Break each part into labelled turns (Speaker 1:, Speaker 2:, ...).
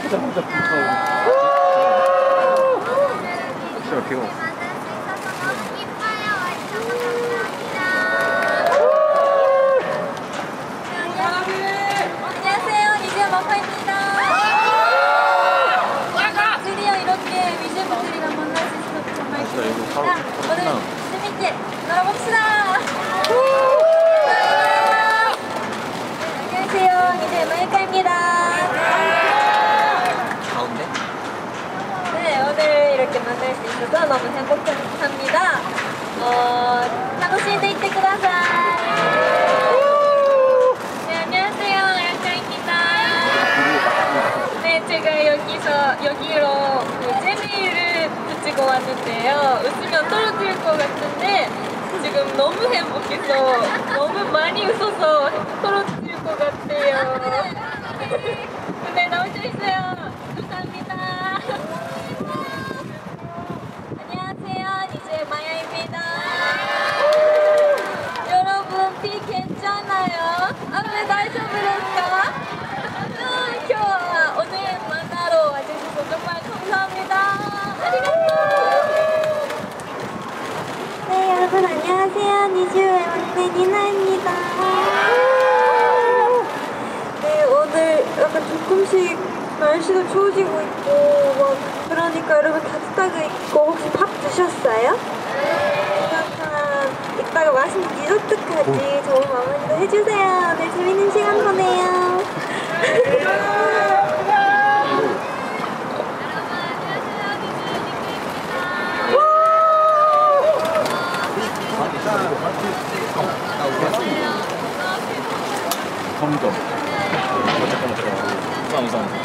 Speaker 1: 오자마자 진짜 귀여워.
Speaker 2: 안녕하세요, 니즈야 마파입니다. 드디어 이렇게 위즈분들이랑 만날 수 있어서 정말 기쁩니다. 오늘 재밌게 놀아봅시다. 안녕하세요, 니즈야 마이카입니다.
Speaker 1: 가운데?
Speaker 2: 네, 오늘 이렇게 만날 수 있어서 너무 행복합니다. 楽しんでいってください. 네, 안녕하세요, 아야카입니다. 네, 제가 여기로 그 재미를 붙이고 왔는데요. 웃으면 떨어질 것 같은데 지금 너무 행복해서 너무 많이 웃어서 떨어질 것 같아요. 네, 나올 수 있어요. 감사합니다. 안녕하세요, 니즈의 마야입니다. 여러분, 비 괜찮아요? 네, 다이丈夫ですか? 오늘 만나러 와주셔서 정말 감사합니다. 네, 여러분 안녕하세요. 니즈의 막내 니나입니다. 네, 오늘 약간 조금씩 날씨도 추워지고 있고 막 그러니까 여러분 따뜻하게 입고 혹시 밥 드셨어요? 이따가 맛있는 디저트까지 좋은 마무리도 해주세요. 네, 재밌는 시간 보내요.
Speaker 1: 점점. 잠깐만.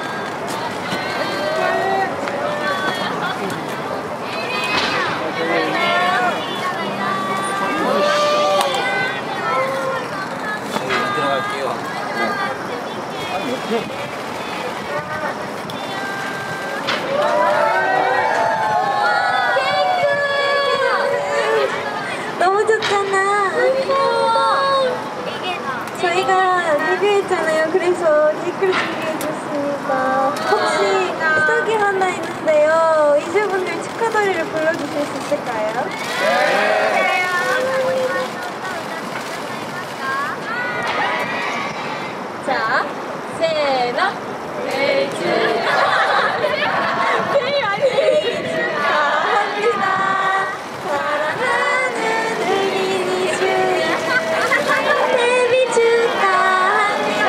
Speaker 1: 들어갈게요. 아니 옆에.
Speaker 2: 너무 좋잖아. 저희가 데뷔했잖아요. 그래서 케이크를 준비해줬습니다. 혹시 부탁이 하나 있는데요. 이즈분들 축하 노래를 불러주실 수 있을까요? 자, 세나 생일 축하합니다. 사랑하는 우리 니즈야 데뷔 축하합니다.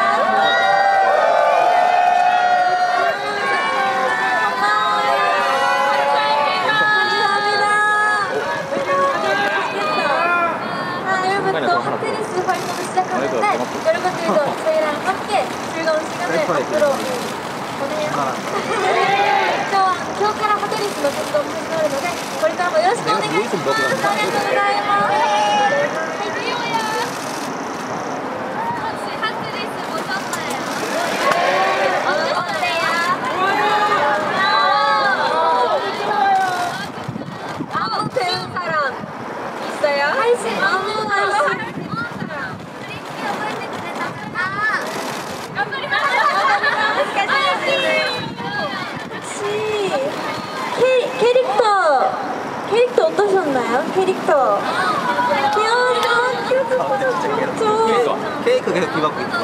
Speaker 2: 오늘부터 핫테니스 활동을 시작하는데 여러분들도 저희랑 함께 즐거운 시간을 앞으로 보내요. 今日からホテリスの活動も始まるのでこれからもよろしくお願いします。ありがとうございます。아무 배운 사람 있어요? 할수 아무 할수 캐릭터 어떠셨나요? 캐릭터 귀여워.
Speaker 1: 케이크 계속 뒤바꾸고 있어.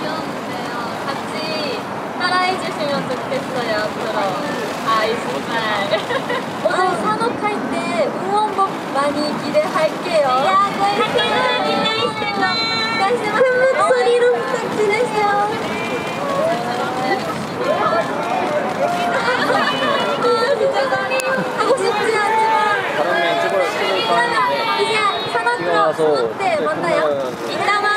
Speaker 2: 같이 따라해주시면 좋겠어요. 앞으로 아이스발 오늘 산옥할 때 응원법 많이 기대할게요. 큰 목소리로 부탁드려요. 하고 싶지 않지만 이제 산옥 때 만나요. 이따가